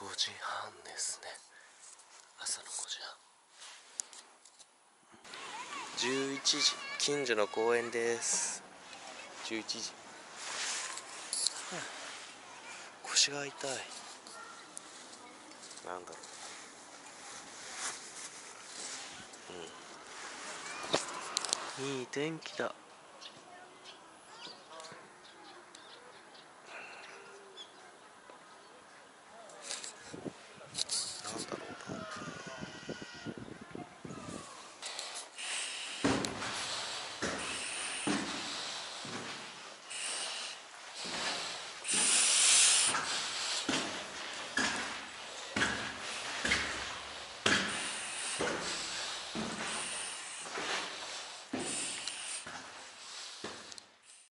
5時半ですね。朝の5時半。11時、近所の公園です。11時。腰が痛い。なんだろう。いい天気だ。